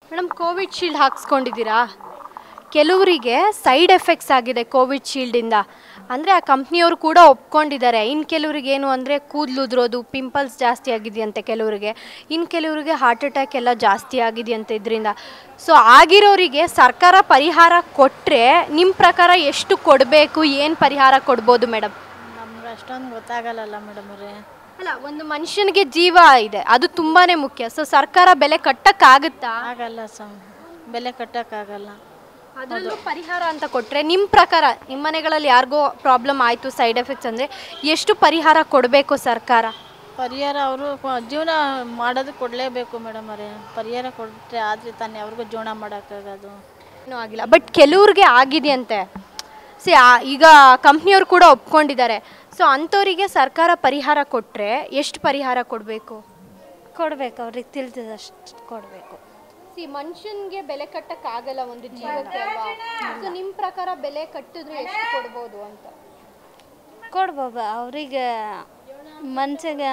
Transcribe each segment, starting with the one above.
Madam Covid shield ಹಾಕ್ಸ್ಕೊಂಡಿದ್ದೀರಾ? ಕೆಲವರಿಗೆ side effects ಆಗಿದೆ ಕೋವಿಡ್ ಶೀಲ್ಡಿಂದ. ಅಂದರೆ ಆ ಕಂಪ್ನಿಯವರು ಕೂಡ ಒಪ್ಕೊಂಡಿದ್ದಾರೆ. ಇನ್ನು ಕೆಲವ್ರಿಗೆ ಏನು ಅಂದರೆ ಕೂದಲು ಉದುರೋದು, ಪಿಂಪಲ್ಸ್ ಜಾಸ್ತಿ ಆಗಿದೆಯಂತೆ ಕೆಲವರಿಗೆ. ಇನ್ನು ಕೆಲವರಿಗೆ ಹಾರ್ಟ್ ಅಟ್ಯಾಕ್ ಎಲ್ಲ ಜಾಸ್ತಿ ಆಗಿದೆಯಂತೆ ಇದರಿಂದ. ಸೊ ಆಗಿರೋರಿಗೆ ಸರ್ಕಾರ ಪರಿಹಾರ ಕೊಟ್ಟರೆ ನಿಮ್ಮ ಪ್ರಕಾರ ಎಷ್ಟು ಕೊಡಬೇಕು, ಏನು ಪರಿಹಾರ ಕೊಡ್ಬೋದು ಮೇಡಮ್? ನಮ್ಗೆ ಅಷ್ಟೊಂದು ಗೊತ್ತಾಗಲ್ಲ ಮೇಡಮ್ ಅವರೇ. ಅಲ್ಲ, ಒಂದು ಮನುಷ್ಯನಿಗೆ ಜೀವ ಇದೆ, ಅದು ತುಂಬಾ ಮುಖ್ಯ. ಸೊ ಸರ್ಕಾರ ಬೆಲೆ ಕಟ್ಟಕ್ಕಾಗುತ್ತಾ? ಆಗಲ್ಲ ಬೆಲೆ ಕಟ್ಟೋಕ್ಕಾಗಲ್ಲ. ಅದರಲ್ಲೂ ಪರಿಹಾರ ಅಂತ ಕೊಟ್ಟರೆ ನಿಮ್ಮ ಪ್ರಕಾರ ನಿಮ್ಮ ಮನೆಗಳಲ್ಲಿ ಯಾರಿಗೋ ಪ್ರಾಬ್ಲಮ್ ಆಯಿತು ಸೈಡ್ ಎಫೆಕ್ಟ್ಸ್ ಅಂದರೆ ಎಷ್ಟು ಪರಿಹಾರ ಕೊಡಬೇಕು ಸರ್ಕಾರ? ಪರಿಹಾರ ಅವರು ಜೀವನ ಮಾಡೋದು ಕೊಡಲೇಬೇಕು ಮೇಡಮ್ ಅವರೇ. ಪರಿಹಾರ ಕೊಟ್ಟರೆ ಆದರೆ ತಾನೇ ಅವ್ರಿಗೂ ಜೀವನ ಮಾಡೋಕ್ಕಾಗೋದು. ಏನೂ ಆಗಿಲ್ಲ, ಬಟ್ ಕೆಲವ್ರಿಗೆ ಆಗಿದೆಯಂತೆ. ಈಗ ಕಂಪ್ನಿಯವರು ಕೂಡ ಒಪ್ಕೊಂಡಿದ್ದಾರೆ. ಸೊ ಅಂಥವರಿಗೆ ಸರ್ಕಾರ ಪರಿಹಾರ ಕೊಟ್ಟರೆ ಎಷ್ಟು ಪರಿಹಾರ ಕೊಡಬೇಕು? ಅವ್ರಿಗೆ ತಿಳಿದಷ್ಟು ಕೊಡಬೇಕು. ಮನುಷ್ಯನಿಗೆ ಬೆಲೆ ಕಟ್ಟಕ್ಕಾಗಲ್ಲ ಒಂದು ಜೀವಕ್ಕೆ ಅಲ್ವಾ? ಸೊ ನಿಮ್ಮ ಪ್ರಕಾರ ಬೆಲೆ ಕಟ್ಟಿದ್ರೆ ಎಷ್ಟು ಕೊಡ್ಬೋದು ಅಂತ? ಕೊಡ್ಬೋದು ಅವರಿಗೆ ಮನ್ಸಿಗೆ.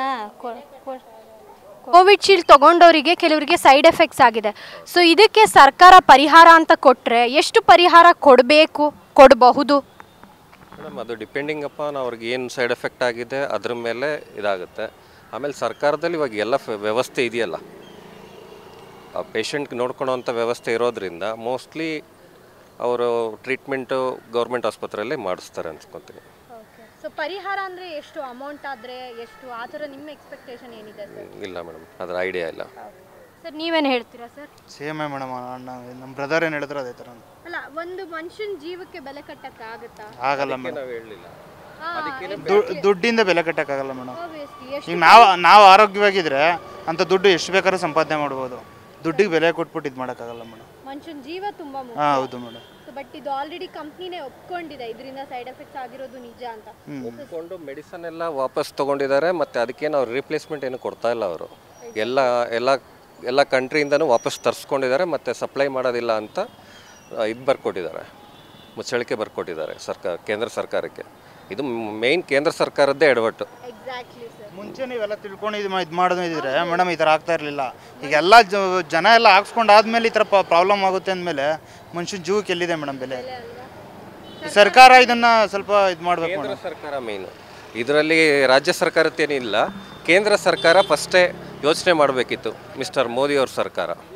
ಕೋವಿಡ್ ಶೀಲ್ಡ್ ತಗೊಂಡವರಿಗೆ ಕೆಲವರಿಗೆ ಸೈಡ್ ಎಫೆಕ್ಟ್ಸ್ ಆಗಿದೆ. ಸೊ ಇದಕ್ಕೆ ಸರ್ಕಾರ ಪರಿಹಾರ ಅಂತ ಕೊಟ್ಟರೆ ಎಷ್ಟು ಪರಿಹಾರ ಕೊಡಬಹುದು? ಮೇಡಮ್, ಅದು ಡಿಪೆಂಡಿಂಗ್ ಅಪಾನ್ ಅವ್ರಿಗೆ ಏನು ಸೈಡ್ ಎಫೆಕ್ಟ್ ಆಗಿದೆ ಅದ್ರ ಮೇಲೆ ಇದಾಗುತ್ತೆ. ಆಮೇಲೆ ಸರ್ಕಾರದಲ್ಲಿ ಇವಾಗ ಎಲ್ಲ ವ್ಯವಸ್ಥೆ ಇದೆಯಲ್ಲ, ಪೇಷಂಟ್ಗೆ ನೋಡ್ಕೊಳ್ಳೋವಂಥ ವ್ಯವಸ್ಥೆ ಇರೋದ್ರಿಂದ ಮೋಸ್ಟ್ಲಿ ಅವರು ಟ್ರೀಟ್ಮೆಂಟು ಗೌರ್ಮೆಂಟ್ ಆಸ್ಪತ್ರೆಯಲ್ಲೇ ಮಾಡಿಸ್ತಾರೆ ಅನ್ಸ್ಕೊತೀನಿ. ಸೊ ಪರಿಹಾರ ಅಂದರೆ ಎಷ್ಟು ಅಮೌಂಟ್ ಆದರೆ ಎಷ್ಟು, ಆ ಥರ ನಿಮ್ಮ ಎಕ್ಸ್ಪೆಕ್ಟೇಷನ್ ಏನಿದೆ ಸರ್? ಇಲ್ಲ ಮೇಡಮ್, ಅದರ ಐಡಿಯಾ ಇಲ್ಲ. ಸರ್ ನೀವೇನು ಹೇಳ್ತೀರಾ ಸರ್? ಸೇಮೇ ಮೇಡಮ್, ನಮ್ಮ ಬ್ರದರ್ ಏನು ಹೇಳಿದ್ರು ಅದೇ ಥರ. ಅಲ್ಲ, ಒಂದು ಮನುಷ್ಯನ ಜೀವಕ್ಕೆ ಬೆಲೆ ಕಟ್ಟಕ್ಕಾಗುತ್ತಾ? ಆಗಲ್ಲ ಮೇಡಮ್, ನಾವು ಹೇಳಲಿಲ್ಲ. ದುಡ್ಡಿಂದ ಬೆಲೆ ಕಟ್ಟಕ್ಕಾಗಲ್ಲ ಮೇಡಮ್. Obviously, ಈಗ ನಾವು ಆರೋಗ್ಯವಾಗಿದ್ರೆ ಅಂತ ದುಡ್ಡು ಎಷ್ಟು ಬೇಕಾದ್ರೂ ಸಂಪಾದನೆ ಮಾಡ್ಬೋದು. ದುಡ್ಡಿಗೆ ಬೆಲೆ ಕೊಟ್ಬಿಟ್ಟು ಇದು ಮಾಡೋಕ್ಕಾಗಲ್ಲ ಮೇಡಮ್. ಮನುಷ್ಯನ ಜೀವ ತುಂಬ ಮುಖ್ಯ. ಹಾಂ, ಹೌದು ಮೇಡಮ್. ಬಟ್ ಇದು ಆಲ್ರೆಡಿ ಕಂಪ್ನಿನೇ ಒಪ್ಕೊಂಡಿದೆ ಇದರಿಂದ ಸೈಡ್ ಎಫೆಕ್ಟ್ಸ್ ಆಗಿರೋದು ನಿಜ ಅಂತ. ಒಪ್ಕೊಂಡು ಮೆಡಿಸನ್ ಎಲ್ಲ ವಾಪಸ್ ತೊಗೊಂಡಿದ್ದಾರೆ. ಮತ್ತು ಅದಕ್ಕೇನು ಅವ್ರು ರಿಪ್ಲೇಸ್ಮೆಂಟ್ ಏನು ಕೊಡ್ತಾ ಇಲ್ಲ. ಅವರು ಎಲ್ಲ ಕಂಟ್ರಿಯಿಂದನೂ ವಾಪಸ್ ತರಿಸ್ಕೊಂಡಿದ್ದಾರೆ. ಮತ್ತು ಸಪ್ಲೈ ಮಾಡೋದಿಲ್ಲ ಅಂತ ಇದು ಬರ್ಕೊಟ್ಟಿದ್ದಾರೆ, ಮುಚ್ಚಳಿಕೆ ಬರ್ಕೊಟ್ಟಿದ್ದಾರೆ ಕೇಂದ್ರ ಸರ್ಕಾರಕ್ಕೆ. ಇದು ಮೇಯ್ನ್ ಕೇಂದ್ರ ಸರ್ಕಾರದ್ದೇ ಎಡವಟ್ಟು. Exactly sir. ಮುಂಚೆ ನೀವೆಲ್ಲ ತಿಳ್ಕೊಂಡು ಇದು ಮಾಡೋದಿದ್ರೆ ಮೇಡಮ್ ಈ ಥರ ಆಗ್ತಾ ಇರಲಿಲ್ಲ. ಈಗ ಎಲ್ಲ ಜನ ಎಲ್ಲ ಹಾಕ್ಸ್ಕೊಂಡಾದ್ಮೇಲೆ ಈ ಥರ ಪ್ರಾಬ್ಲಮ್ ಆಗುತ್ತೆ ಅಂದಮೇಲೆ ಮನುಷ್ಯನ ಜೀವಕ್ಕೆ ಎಲ್ಲಿದೆ ಮೇಡಮ್ ಬೆಲೆ? ಸರ್ಕಾರ ಇದನ್ನು ಸ್ವಲ್ಪ ಇದು ಮಾಡಬೇಕು. ಕೇಂದ್ರ ಸರ್ಕಾರ ಮೇಯ್ನು ಇದರಲ್ಲಿ, ರಾಜ್ಯ ಸರ್ಕಾರದ್ದೇನಿಲ್ಲ. ಕೇಂದ್ರ ಸರ್ಕಾರ ಫಸ್ಟೇ ಯೋಚನೆ ಮಾಡಬೇಕಿತ್ತು, ಮಿಸ್ಟರ್ ಮೋದಿ ಅವ್ರ ಸರ್ಕಾರ.